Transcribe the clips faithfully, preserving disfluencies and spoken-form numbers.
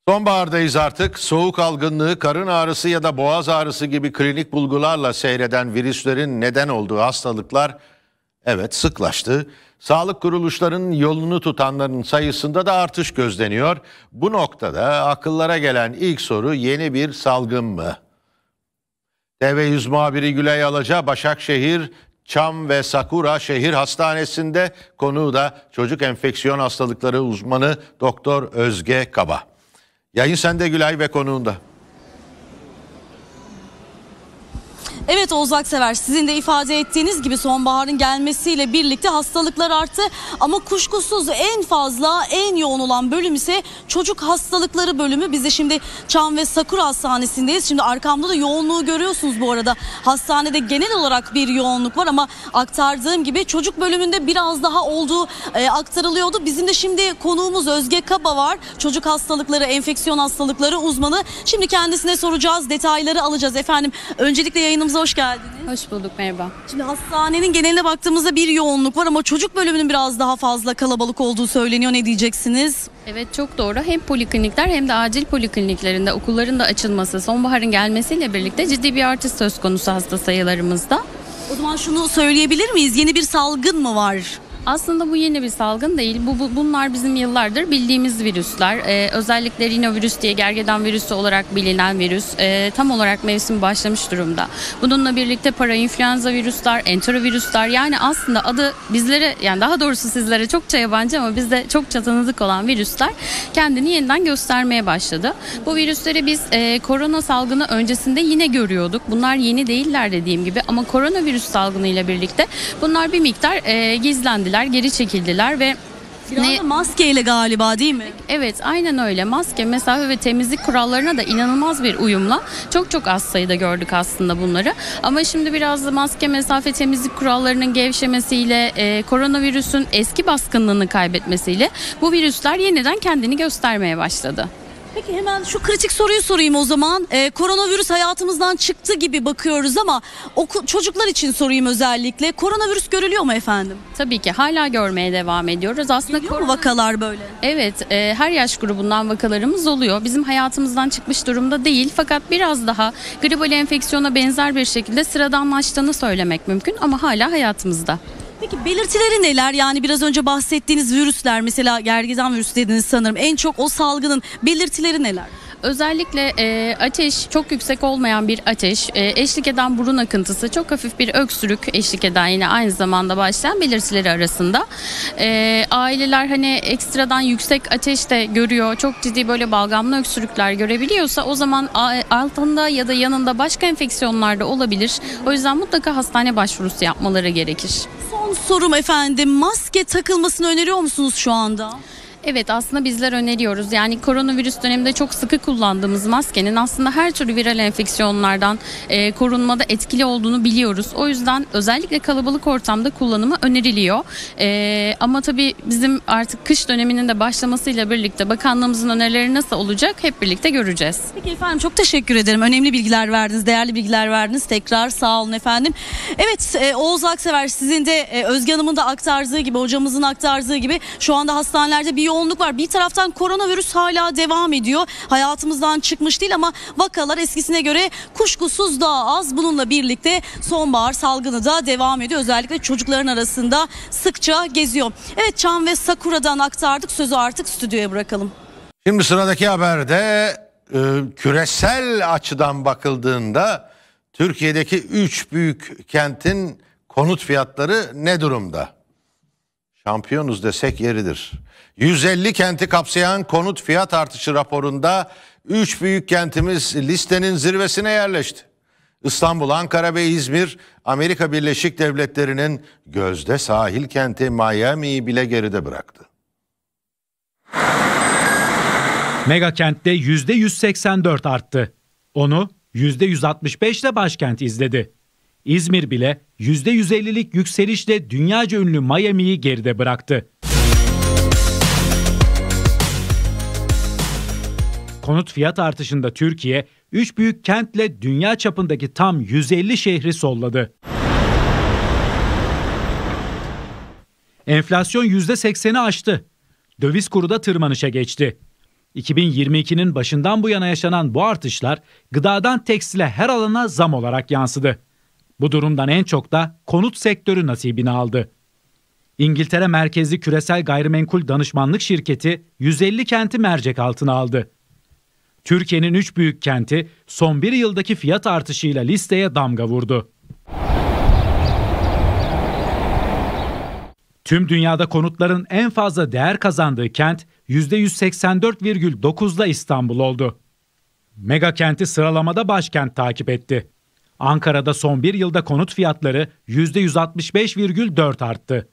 Sonbahardayız artık. Soğuk algınlığı, karın ağrısı ya da boğaz ağrısı gibi klinik bulgularla seyreden virüslerin neden olduğu hastalıklar evet sıklaştı. Sağlık kuruluşlarının yolunu tutanların sayısında da artış gözleniyor. Bu noktada akıllara gelen ilk soru yeni bir salgın mı? T V yüz muhabiri Gülay Alaca, Başakşehir Çam ve Sakura Şehir Hastanesi'nde, konuğu da çocuk enfeksiyon hastalıkları uzmanı Doktor Özge Kaba. Yayın sende Gülay ve konuğunda. Evet Oğuz Aksever, sizin de ifade ettiğiniz gibi sonbaharın gelmesiyle birlikte hastalıklar arttı. Ama kuşkusuz en fazla, en yoğun olan bölüm ise çocuk hastalıkları bölümü. Biz de şimdi Çam ve Sakura Hastanesi'ndeyiz. Şimdi arkamda da yoğunluğu görüyorsunuz bu arada. Hastanede genel olarak bir yoğunluk var ama aktardığım gibi çocuk bölümünde biraz daha olduğu e, aktarılıyordu. Bizim de şimdi konuğumuz Özge Kaba var. Çocuk hastalıkları, enfeksiyon hastalıkları uzmanı. Şimdi kendisine soracağız, detayları alacağız efendim. Öncelikle yayınımıza hoş geldiniz. Hoş bulduk, merhaba. Şimdi hastanenin geneline baktığımızda bir yoğunluk var ama çocuk bölümünün biraz daha fazla kalabalık olduğu söyleniyor. Ne diyeceksiniz? Evet, çok doğru. Hem poliklinikler hem de acil polikliniklerinde okulların da açılması, sonbaharın gelmesiyle birlikte ciddi bir artış söz konusu hasta sayılarımızda. O zaman şunu söyleyebilir miyiz? Yeni bir salgın mı var? Aslında bu yeni bir salgın değil. Bu, bu bunlar bizim yıllardır bildiğimiz virüsler. Ee, özellikle rinovirüs diye gergedan virüsü olarak bilinen virüs e, tam olarak mevsim başlamış durumda. Bununla birlikte parainfluenza virüsler, enterovirüsler, yani aslında adı bizlere, yani daha doğrusu sizlere çokça yabancı ama bizde çokça tanıdık olan virüsler kendini yeniden göstermeye başladı. Bu virüsleri biz e, korona salgını öncesinde yine görüyorduk. Bunlar yeni değiller dediğim gibi ama koronavirüs salgınıyla birlikte bunlar bir miktar e, gizlendiler, geri çekildiler ve ne? Maskeyle galiba, değil mi? Evet, aynen öyle. Maske, mesafe ve temizlik kurallarına da inanılmaz bir uyumla çok çok az sayıda gördük aslında bunları. Ama şimdi biraz da maske, mesafe, temizlik kurallarının gevşemesiyle, e, koronavirüsün eski baskınlığını kaybetmesiyle bu virüsler yeniden kendini göstermeye başladı. Peki hemen şu kritik soruyu sorayım o zaman. Ee, koronavirüs hayatımızdan çıktı gibi bakıyoruz ama oku, çocuklar için sorayım özellikle. Koronavirüs görülüyor mu efendim? Tabii ki hala görmeye devam ediyoruz. Aslında Görüyor mu vakalar böyle? Evet, e, her yaş grubundan vakalarımız oluyor. Bizim hayatımızdan çıkmış durumda değil. Fakat biraz daha gribal enfeksiyona benzer bir şekilde sıradanlaştığını söylemek mümkün ama hala hayatımızda. Peki belirtileri neler? Yani biraz önce bahsettiğiniz virüsler, mesela gergedan virüsü dediniz sanırım. En çok o salgının belirtileri neler? Özellikle e, ateş, çok yüksek olmayan bir ateş, e, eşlik eden burun akıntısı, çok hafif bir öksürük eşlik eden yine aynı zamanda başlayan belirtileri arasında. E, aileler hani ekstradan yüksek ateş de görüyor, çok ciddi böyle balgamlı öksürükler görebiliyorsa o zaman altında ya da yanında başka enfeksiyonlar da olabilir. O yüzden mutlaka hastane başvurusu yapmaları gerekir. Son sorum efendim, maske takılmasını öneriyor musunuz şu anda? Evet, aslında bizler öneriyoruz. Yani koronavirüs döneminde çok sıkı kullandığımız maskenin aslında her türlü viral enfeksiyonlardan e, korunmada etkili olduğunu biliyoruz. O yüzden özellikle kalabalık ortamda kullanımı öneriliyor. E, ama tabii bizim artık kış döneminin de başlamasıyla birlikte bakanlığımızın önerileri nasıl olacak hep birlikte göreceğiz. Peki efendim, çok teşekkür ederim. Önemli bilgiler verdiniz, değerli bilgiler verdiniz. Tekrar sağ olun efendim. Evet, e, Oğuz Aksever, sizin de e, Özge Hanım'ın da aktardığı gibi, hocamızın aktardığı gibi şu anda hastanelerde bir yoğunluk var. Bir taraftan koronavirüs hala devam ediyor. Hayatımızdan çıkmış değil ama vakalar eskisine göre kuşkusuz daha az. Bununla birlikte sonbahar salgını da devam ediyor. Özellikle çocukların arasında sıkça geziyor. Evet, Çam ve Sakura'dan aktardık. Sözü artık stüdyoya bırakalım. Şimdi sıradaki haberde e, küresel açıdan bakıldığında Türkiye'deki üç büyük kentin konut fiyatları ne durumda? Şampiyonuz desek yeridir. yüz elli kenti kapsayan konut fiyat artışı raporunda üç büyük kentimiz listenin zirvesine yerleşti. İstanbul, Ankara ve İzmir, Amerika Birleşik Devletleri'nin gözde sahil kenti Miami'yi bile geride bıraktı. Mega kentte yüzde yüz seksen dört arttı. Onu yüzde yüz altmış beş ile başkent izledi. İzmir bile yüzde yüz ellilik yükselişle dünyaca ünlü Miami'yi geride bıraktı. Konut fiyat artışında Türkiye, üç büyük kentle dünya çapındaki tam yüz elli şehri solladı. Enflasyon yüzde sekseni aştı. Döviz kuru da tırmanışa geçti. iki bin yirmi ikinin başından bu yana yaşanan bu artışlar gıdadan tekstile her alana zam olarak yansıdı. Bu durumdan en çok da konut sektörü nasibini aldı. İngiltere merkezli küresel gayrimenkul danışmanlık şirketi yüz elli kenti mercek altına aldı. Türkiye'nin üç büyük kenti son bir yıldaki fiyat artışıyla listeye damga vurdu. Tüm dünyada konutların en fazla değer kazandığı kent yüzde yüz seksen dört virgül dokuz'la İstanbul oldu. Mega kenti sıralamada başkent takip etti. Ankara'da son bir yılda konut fiyatları yüzde yüz altmış beş virgül dört arttı.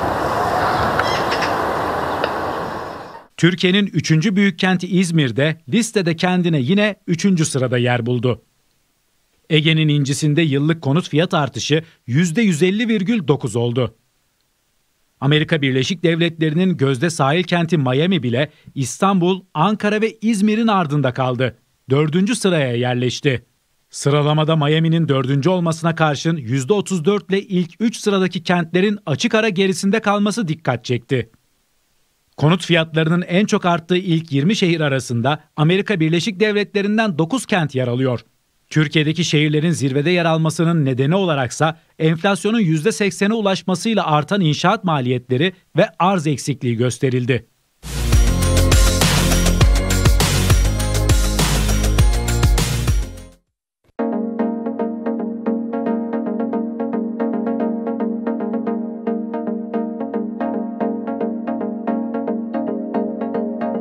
Türkiye'nin üçüncü büyük kenti İzmir'de listede kendine yine üçüncü sırada yer buldu. Ege'nin incisinde yıllık konut fiyat artışı yüzde yüz elli virgül dokuz oldu. Amerika Birleşik Devletleri'nin gözde sahil kenti Miami bile İstanbul, Ankara ve İzmir'in ardında kaldı. Dördüncü sıraya yerleşti. Sıralamada Miami'nin dördüncü olmasına karşın yüzde otuz dört ile ilk üç sıradaki kentlerin açık ara gerisinde kalması dikkat çekti. Konut fiyatlarının en çok arttığı ilk yirmi şehir arasında Amerika Birleşik Devletleri'nden dokuz kent yer alıyor. Türkiye'deki şehirlerin zirvede yer almasının nedeni olaraksa enflasyonun yüzde seksen'e ulaşmasıyla artan inşaat maliyetleri ve arz eksikliği gösterildi.